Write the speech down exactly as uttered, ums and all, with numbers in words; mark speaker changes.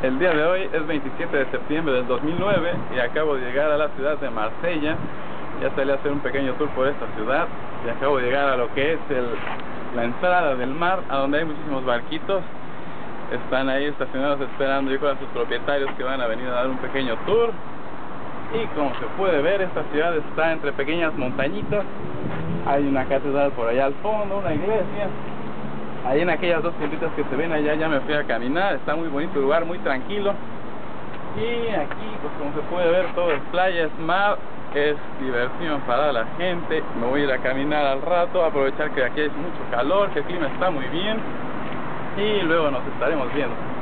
Speaker 1: El día de hoy es veintisiete de septiembre del dos mil nueve y acabo de llegar a la ciudad de Marsella. Ya salí a hacer un pequeño tour por esta ciudad y acabo de llegar a lo que es el, la entrada del mar, a donde hay muchísimos barquitos. Están ahí estacionados esperando yo con sus propietarios que van a venir a dar un pequeño tour. Y como se puede ver, esta ciudad está entre pequeñas montañitas. Hay una catedral por allá al fondo, una iglesia. Ahí en aquellas dos tienditas que se ven allá ya me fui a caminar. Está muy bonito el lugar, muy tranquilo. Y aquí, pues como se puede ver, todo es playa, es mar, es diversión para la gente. Me voy a ir a caminar al rato, a aprovechar que aquí hay mucho calor, que el clima está muy bien. Y luego nos estaremos viendo.